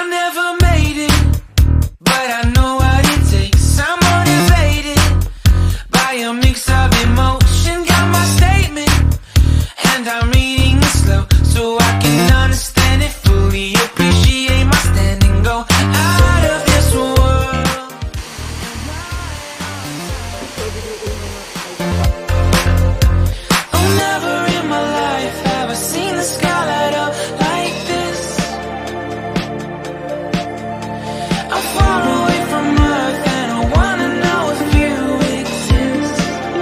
I never made it, but I know what it takes. I'm motivated by a mix of emotion. Got my statement, and I'm reading it slow so I can understand it fully. Appreciate my stand and go out of this world. Oh, never in my life have I seen the sky light up like this. I'm far away from Earth and I wanna know if you exist.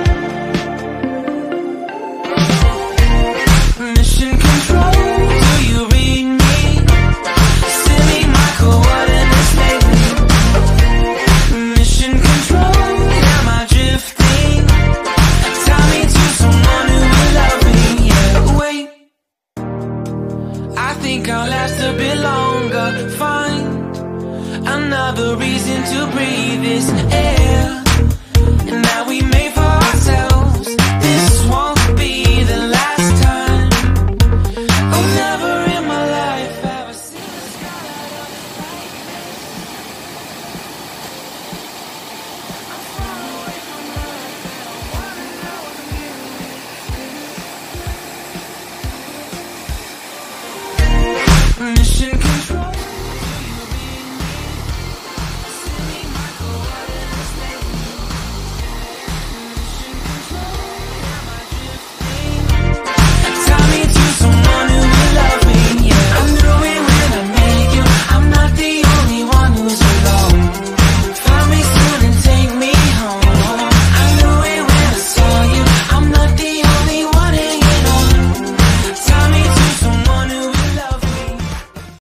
Mission control, do you read me? Send me my coordinates lately. Mission control, am I drifting? Tie me to someone who will love me. Yeah, wait, I think I'll last a bit longer. Find another reason to breathe this air, and now we may